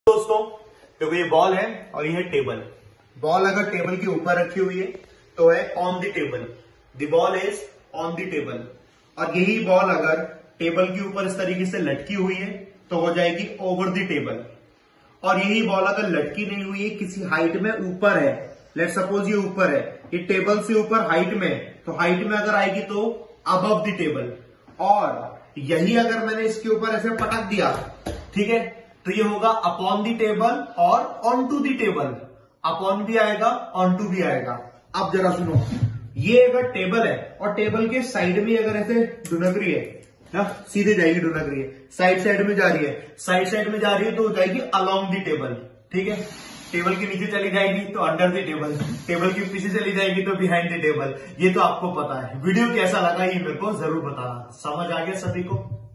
दोस्तों देखो ये बॉल है और ये है टेबल। बॉल अगर टेबल के ऊपर रखी हुई है तो है on the table, the ball is on the table. और यही बॉल अगर टेबल के ऊपर इस तरीके से लटकी हुई है तो हो जाएगी ओवर द टेबल। और यही बॉल अगर लटकी नहीं हुई है, किसी हाइट में ऊपर है, लेट सपोज ये ऊपर है, ये टेबल से ऊपर हाइट में, तो हाइट में अगर आएगी तो अबव द टेबल। और यही अगर मैंने इसके ऊपर ऐसे पटक दिया, ठीक है, तो ये होगा अपॉन द टेबल और on to the table. Upon भी आएगा, ऑन टू भी आएगा। अब जरा सुनो, ये अगर टेबल है और टेबल के साइड में अगर ऐसे डुनक रही है ना, सीधे जाएगी डुनक रही है, साइड में जा रही है, साइड में जा रही है तो हो जाएगी अलोंग द टेबल। ठीक है, टेबल के नीचे चली जाएगी तो अंडर द टेबल, टेबल के पीछे चली जाएगी तो बिहाइंड द टेबल। ये तो आपको पता है। वीडियो कैसा लगा ये मेरे को जरूर बताना। समझ आ गया सभी को?